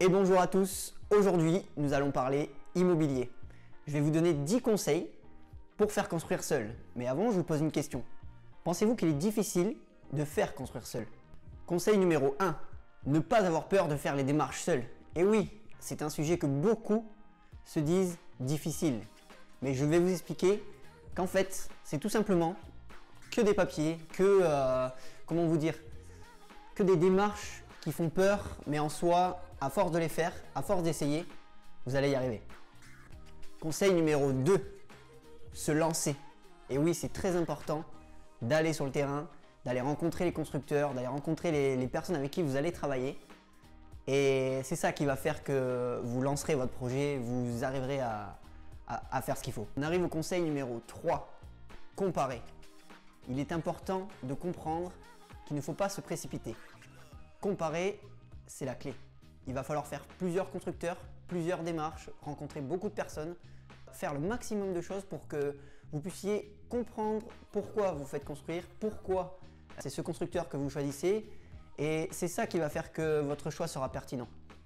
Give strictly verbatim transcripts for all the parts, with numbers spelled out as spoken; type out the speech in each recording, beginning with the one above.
Et bonjour à tous, aujourd'hui nous allons parler immobilier. Je vais vous donner dix conseils pour faire construire seul. Mais avant, je vous pose une question. Pensez-vous qu'il est difficile de faire construire seul? Conseil numéro un, ne pas avoir peur de faire les démarches seul. Et oui, c'est un sujet que beaucoup se disent difficile. Mais je vais vous expliquer qu'en fait, c'est tout simplement que des papiers, que, euh, comment vous dire, que des démarches qui font peur, mais en soi, à force de les faire, à force d'essayer, vous allez y arriver. Conseil numéro deux, se lancer. Et oui, c'est très important d'aller sur le terrain, d'aller rencontrer les constructeurs, d'aller rencontrer les, les personnes avec qui vous allez travailler. Et c'est ça qui va faire que vous lancerez votre projet, vous arriverez à, à, à faire ce qu'il faut. On arrive au conseil numéro trois, comparer. Il est important de comprendre qu'il ne faut pas se précipiter. Comparer, c'est la clé. Il va falloir faire plusieurs constructeurs, plusieurs démarches, rencontrer beaucoup de personnes, faire le maximum de choses pour que vous puissiez comprendre pourquoi vous faites construire, pourquoi c'est ce constructeur que vous choisissez, et c'est ça qui va faire que votre choix sera pertinent.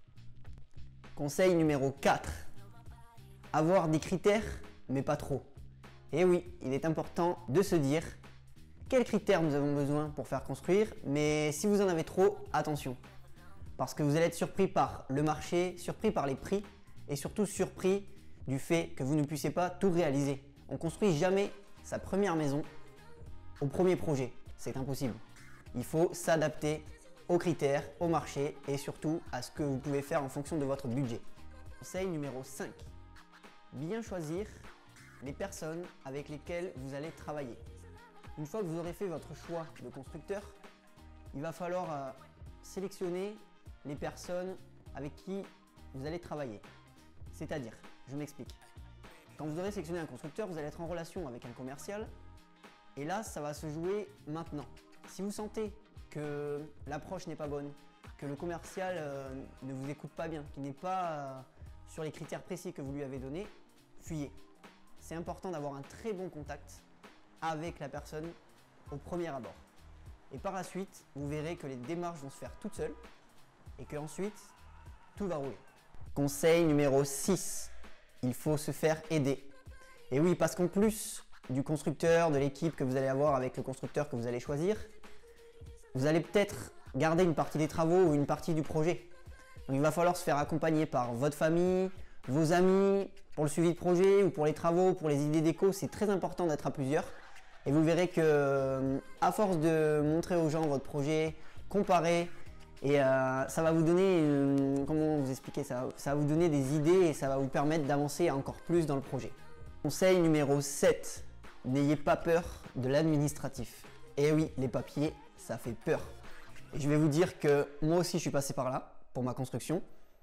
Conseil numéro quatre, avoir des critères, mais pas trop. Et oui, il est important de se dire quels critères nous avons besoin pour faire construire, mais si vous en avez trop, attention. Parce que vous allez être surpris par le marché, surpris par les prix et surtout surpris du fait que vous ne puissiez pas tout réaliser. On ne construit jamais sa première maison au premier projet, c'est impossible. Il faut s'adapter aux critères, au marché et surtout à ce que vous pouvez faire en fonction de votre budget. Conseil numéro cinq, bien choisir les personnes avec lesquelles vous allez travailler. Une fois que vous aurez fait votre choix de constructeur, il va falloir euh, sélectionner les personnes avec qui vous allez travailler. C'est-à-dire, je m'explique. Quand vous aurez sélectionné un constructeur, vous allez être en relation avec un commercial et là, ça va se jouer maintenant. Si vous sentez que l'approche n'est pas bonne, que le commercial euh, ne vous écoute pas bien, qu'il n'est pas euh, sur les critères précis que vous lui avez donnés, fuyez. C'est important d'avoir un très bon contact avec la personne au premier abord. Et par la suite, vous verrez que les démarches vont se faire toutes seules et qu'ensuite, tout va rouler. Conseil numéro six, il faut se faire aider. Et oui, parce qu'en plus du constructeur, de l'équipe que vous allez avoir avec le constructeur que vous allez choisir, vous allez peut-être garder une partie des travaux ou une partie du projet. Donc il va falloir se faire accompagner par votre famille, vos amis, pour le suivi de projet ou pour les travaux, pour les idées déco, c'est très important d'être à plusieurs. Et vous verrez que à force de montrer aux gens votre projet, comparer, et euh, ça va vous donner, une, comment vous expliquer ça, ça va vous donner des idées et ça va vous permettre d'avancer encore plus dans le projet. Conseil numéro sept, n'ayez pas peur de l'administratif. Et oui, les papiers, ça fait peur. Et je vais vous dire que moi aussi je suis passé par là pour ma construction,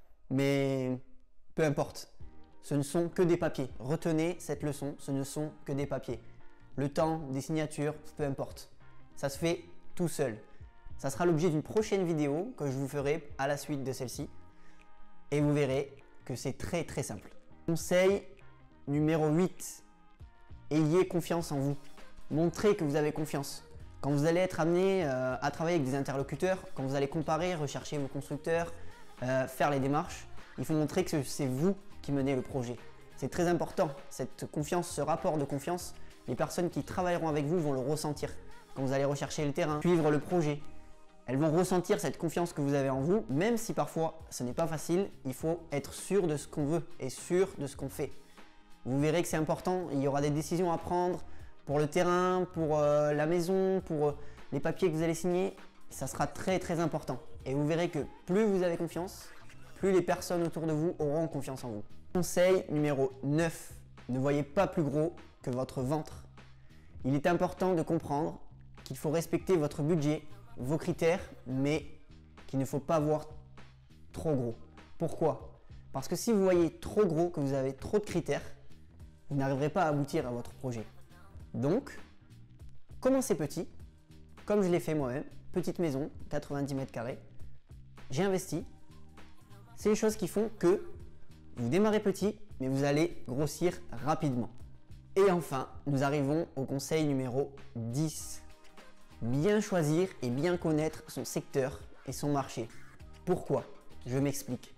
mais peu importe, ce ne sont que des papiers. Retenez cette leçon, ce ne sont que des papiers. Le temps, des signatures, peu importe. Ça se fait tout seul. Ça sera l'objet d'une prochaine vidéo que je vous ferai à la suite de celle-ci. Et vous verrez que c'est très très simple. Conseil numéro huit. Ayez confiance en vous. Montrez que vous avez confiance. Quand vous allez être amené euh, à travailler avec des interlocuteurs, quand vous allez comparer, rechercher vos constructeurs, euh, faire les démarches, il faut montrer que c'est vous qui menez le projet. C'est très important, cette confiance, ce rapport de confiance. Les personnes qui travailleront avec vous vont le ressentir. Quand vous allez rechercher le terrain, suivre le projet, elles vont ressentir cette confiance que vous avez en vous, même si parfois ce n'est pas facile, il faut être sûr de ce qu'on veut et sûr de ce qu'on fait. Vous verrez que c'est important, il y aura des décisions à prendre pour le terrain, pour euh, la maison, pour euh, les papiers que vous allez signer, ça sera très très important. Et vous verrez que plus vous avez confiance, plus les personnes autour de vous auront confiance en vous. Conseil numéro neuf, ne voyez pas plus gros que votre ventre. Il est important de comprendre qu'il faut respecter votre budget, vos critères, mais qu'il ne faut pas voir trop gros. Pourquoi? Parce que si vous voyez trop gros, que vous avez trop de critères, vous n'arriverez pas à aboutir à votre projet. Donc, commencez petit, comme je l'ai fait moi-même, petite maison, quatre-vingt-dix mètres carrés. J'ai investi. C'est les choses qui font que vous démarrez petit, mais vous allez grossir rapidement. Et enfin, nous arrivons au conseil numéro dix. Bien choisir et bien connaître son secteur et son marché. Pourquoi? Je m'explique.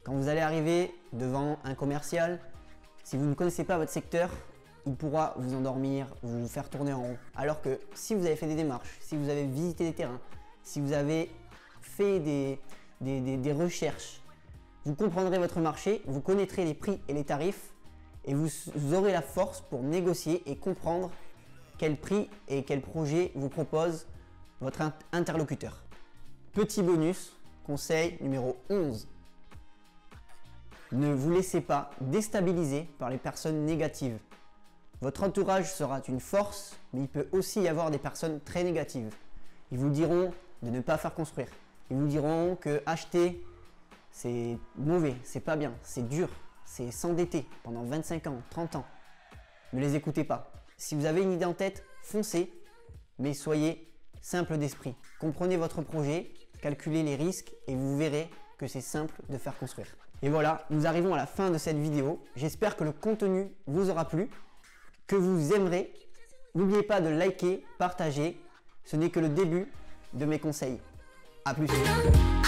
Quand vous allez arriver devant un commercial, si vous ne connaissez pas votre secteur, il pourra vous endormir, vous faire tourner en rond. Alors que si vous avez fait des démarches, si vous avez visité des terrains, si vous avez fait des, des, des, des recherches, vous comprendrez votre marché, vous connaîtrez les prix et les tarifs et vous, vous aurez la force pour négocier et comprendre quel prix et quel projet vous propose votre interlocuteur. Petit bonus, conseil numéro onze. Ne vous laissez pas déstabiliser par les personnes négatives. Votre entourage sera une force, mais il peut aussi y avoir des personnes très négatives. Ils vous diront de ne pas faire construire. Ils vous diront que acheter, c'est mauvais, c'est pas bien, c'est dur, c'est s'endetter pendant vingt-cinq ans, trente ans. Ne les écoutez pas. Si vous avez une idée en tête, foncez, mais soyez simple d'esprit. Comprenez votre projet, calculez les risques et vous verrez que c'est simple de faire construire. Et voilà, nous arrivons à la fin de cette vidéo. J'espère que le contenu vous aura plu, que vous aimerez. N'oubliez pas de liker, partager. Ce n'est que le début de mes conseils. A plus.